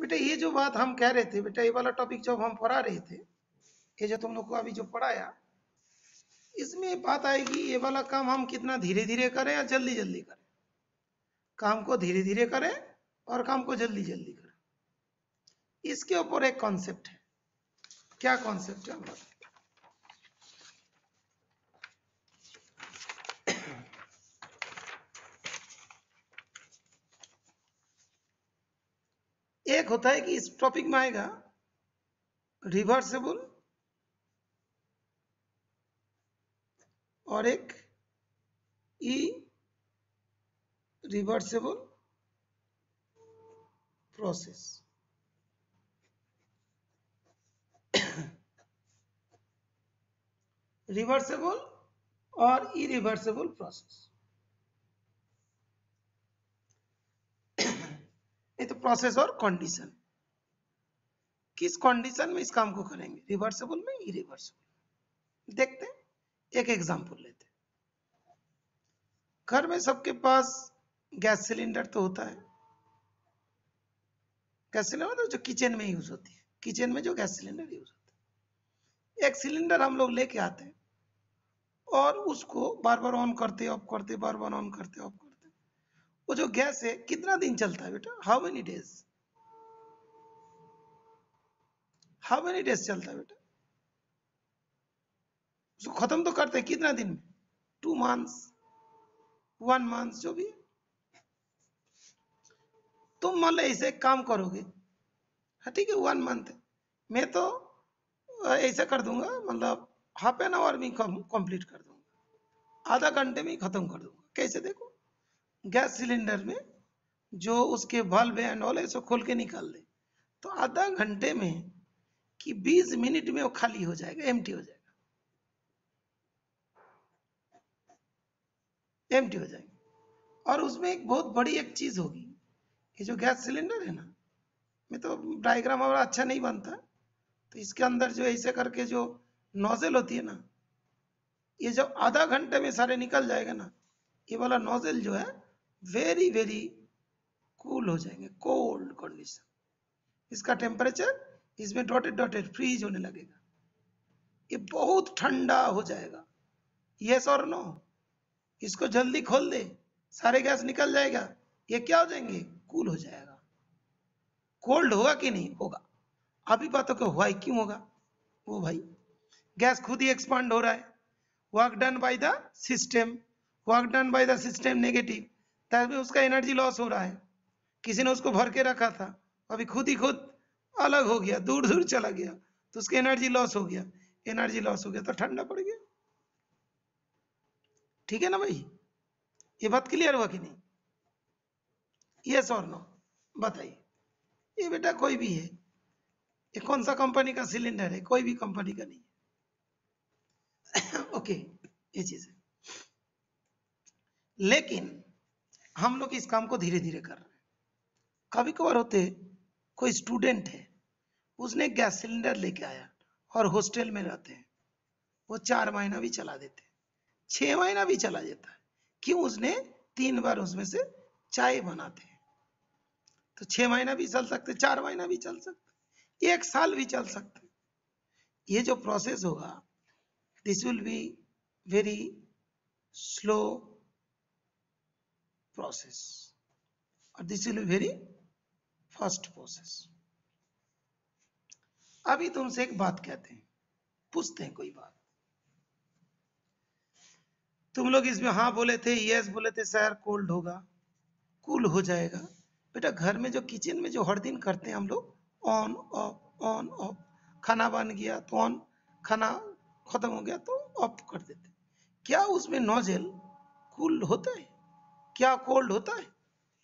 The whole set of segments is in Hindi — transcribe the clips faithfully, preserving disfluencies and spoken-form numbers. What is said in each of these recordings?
बेटा ये जो बात हम कह रहे थे बेटा, ये वाला टॉपिक जब हम पढ़ा रहे थे, ये जो तुम लोग को अभी जो पढ़ाया, इसमें बात आएगी ये वाला काम हम कितना धीरे धीरे करें या जल्दी जल्दी करें। काम को धीरे धीरे करें और काम को जल्दी जल्दी करें, इसके ऊपर एक कॉन्सेप्ट है। क्या कॉन्सेप्ट है हम बताएं। एक होता है कि इस टॉपिक में आएगा रिवर्सेबल और एक ई रिवर्सेबल प्रोसेस। रिवर्सेबल और इरिवर्सेबल प्रोसेस। ये तो प्रोसेस और कंडीशन, किस कंडीशन में इस काम को करेंगे, रिवर्सेबल में इरिवर्सेबल। देखते हैं, एक एग्जांपल लेते हैं। घर में सबके पास गैस सिलेंडर तो होता है। गैस सिलेंडर मतलब जो किचन में यूज होती है, किचन में जो गैस सिलेंडर यूज होता है। एक सिलेंडर हम लोग लेके आते हैं और उसको बार बार ऑन करते ऑफ करते, बार बार ऑन करते ऑफ करते। वो जो गैस है कितना दिन चलता है बेटा, how many days, how many days चलता है बेटा। उसको खत्म तो करते हैं कितना दिन में, टू मंथ्स, वन मंथ, जो भी। तुम मान लो ऐसे काम करोगे, हाँ ठीक है, वन मंथ है, मैं तो ऐसा कर दूंगा, मतलब हाफ एन आवर में कंप्लीट कर दूंगा, आधा घंटे में खत्म कर दूंगा। कैसे, देखो गैस सिलेंडर में जो उसके बल्ब एंड ऑल ऐसे खोल के निकाल दे, तो आधा घंटे में कि बीस मिनट में वो खाली हो जाएगा, एम्प्टी हो जाएगा, एम्प्टी हो जाएगा। और उसमें एक बहुत बड़ी एक चीज होगी, ये जो गैस सिलेंडर है ना, मैं तो डायग्राम हमारा अच्छा नहीं बनता, तो इसके अंदर जो ऐसे करके जो नोजल होती है ना, ये जब आधा घंटे में सारे निकल जाएगा ना, ये वाला नोजल जो है वेरी वेरी कूल हो जाएंगे, कोल्ड कंडीशन। इसका टेम्परेचर इसमें डॉटेड डॉटेड फ्रीज होने लगेगा, ये बहुत ठंडा हो जाएगा। यस और नो, इसको जल्दी खोल दे, सारे गैस निकल जाएगा, ये क्या हो जाएंगे, कूल हो जाएगा। कोल्ड होगा कि नहीं होगा, अभी बातों को हुआ, क्यों होगा, वो भाई गैस खुद ही एक्सपांड हो रहा है, work done by the system, work done by the system negative, तभी उसका एनर्जी लॉस हो रहा है। किसी ने उसको भर के रखा था, अभी खुद ही खुद अलग हो गया, दूर दूर चला गया, तो उसकी एनर्जी लॉस हो गया, एनर्जी लॉस हो गया तो ठंडा पड़ गया। ठीक है ना भाई, ये बात क्लियर हुआ कि नहीं, यस और नो, बताइए। ये बेटा कोई भी है, ये कौन सा कंपनी का सिलेंडर है, कोई भी कंपनी का नहीं है। ओके, ये चीज है, लेकिन हम लोग इस काम को धीरे धीरे कर रहे हैं। कभी कभार होते, कोई स्टूडेंट है, उसने गैस सिलेंडर लेके आया और हॉस्टल में रहते हैं, वो चार महीना भी चला देते, छह महीना भी चला जाता है, क्यों, उसने तीन बार उसमें से चाय बनाते हैं, तो छह महीना भी चल सकते, चार महीना भी चल सकते, एक साल भी चल सकते। ये जो प्रोसेस होगा, this will be very slow process और this will be very fast process. अभी तुमसे एक बात कहते हैं, पूछते हैं कोई बात, तुम लोग इसमें हाँ बोले थे, यस बोले थे, सर कोल्ड होगा, कूल हो जाएगा। बेटा घर में जो किचन में जो हर दिन करते हैं हम लोग, ऑन ऑफ ऑन ऑफ, खाना बन गया तो ऑन, खाना खत्म हो गया तो ऑफ कर देते, क्या उसमें नोजल कूल होता है, क्या कोल्ड होता है,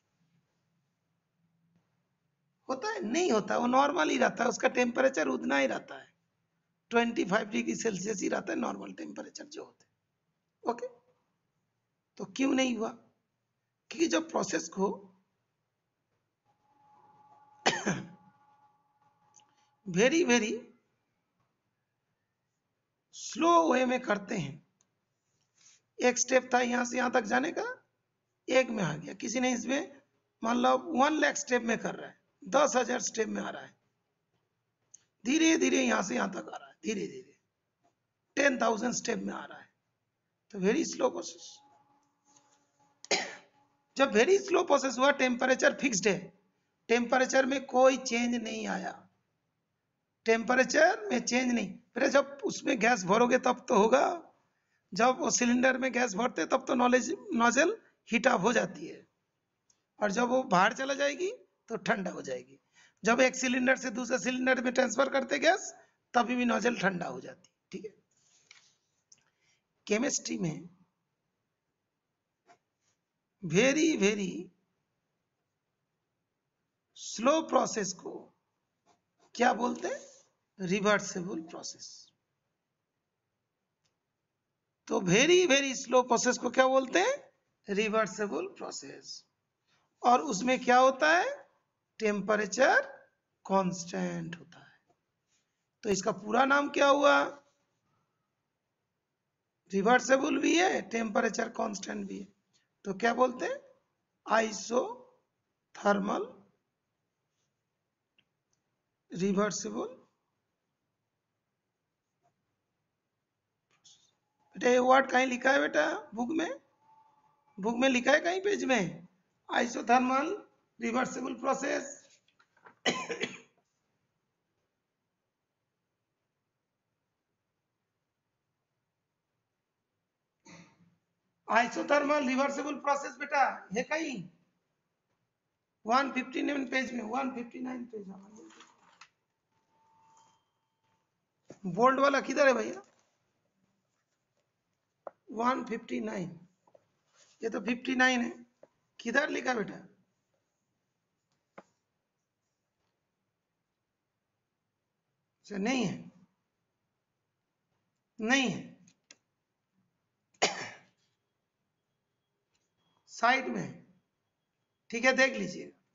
होता है, नहीं होता, वो नॉर्मल ही रहता है, उसका टेम्परेचर उतना ही रहता है, पच्चीस डिग्री सेल्सियस ही रहता है नॉर्मल टेम्परेचर जो होते हैं। ओके, तो क्यों नहीं हुआ, क्योंकि जब प्रोसेस को वेरी वेरी स्लो वे में करते हैं, एक स्टेप था यहां से यहां तक जाने का, एक में आ गया, किसी ने इसमें मान लो वन लाख स्टेप में कर रहा है, दस हजार स्टेप में आ रहा है, धीरे धीरे यहां से यहां तक आ रहा है, धीरे धीरे टेन थाउजेंड स्टेप में आ रहा है। तो वेरी स्लो प्रोसेस। जब वेरी स्लो प्रोसेस हुआ, टेम्परेचर फिक्स्ड है, टेम्परेचर में कोई चेंज नहीं आया, टेम्परेचर में चेंज नहीं। फिर जब उसमें गैस भरोगे तब तो होगा, जब वो सिलेंडर में गैस भरते तब तो नॉलेज नोजल हीट अप हो जाती है, और जब वो बाहर चला जाएगी तो ठंडा हो जाएगी। जब एक सिलेंडर से दूसरे सिलेंडर में ट्रांसफर करते गैस, तभी भी नोजल ठंडा हो जाती है। ठीक है। केमिस्ट्री में वेरी वेरी स्लो प्रोसेस को क्या बोलते हैं? Reversible process. तो वेरी वेरी स्लो प्रोसेस को क्या बोलते हैं? Reversible process. और उसमें क्या होता है? टेम्परेचर कांस्टेंट होता है। तो इसका पूरा नाम क्या हुआ? रिवर्सिबल भी है, टेम्परेचर कांस्टेंट भी है, तो क्या बोलते हैं? Isothermal reversible. बेटा ये वर्ड कहीं लिखा है बेटा बुक में? बुक में लिखा है कहीं पेज में isothermal reversible process? Isothermal reversible process बेटा है कहीं? वन फिफ्टी नाइन पेज में, one fifty nine page. Bold वाला किधर है भैया? वन फिफ्टी नाइन, ये तो फिफ्टी नाइन है, किधर लिखा बेटा? अच्छा नहीं है, नहीं है, साइड में। ठीक है, देख लीजिए।